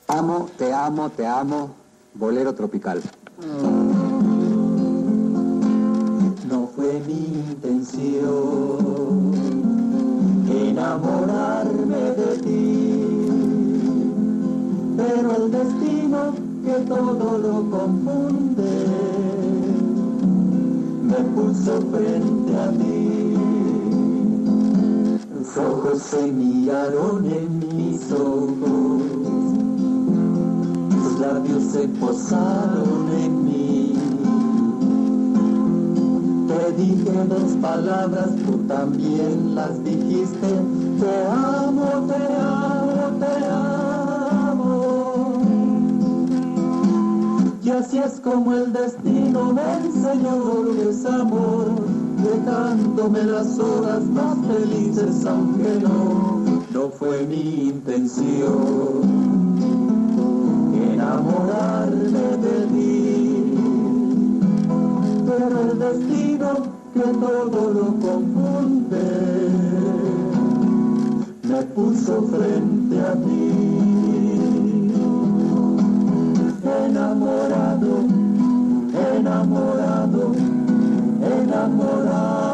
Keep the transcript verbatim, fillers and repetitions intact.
Amo, te amo, te amo, bolero tropical. No fue mi intención enamorarme de ti, pero el destino que todo lo confunde me puso frente a ti. Tus ojos se miraron en mis ojos, tus labios se posaron en mí. Te dije dos palabras, tú también las dijiste. Te amo, te amo, te amo. Y así es como el destino me enseñó lo que es amor, dejándome las horas más felices, aunque no, no fue mi intención enamorarme de ti, pero el destino que todo lo confunde me puso frente a ti. Enamorado, enamorado, enamorado.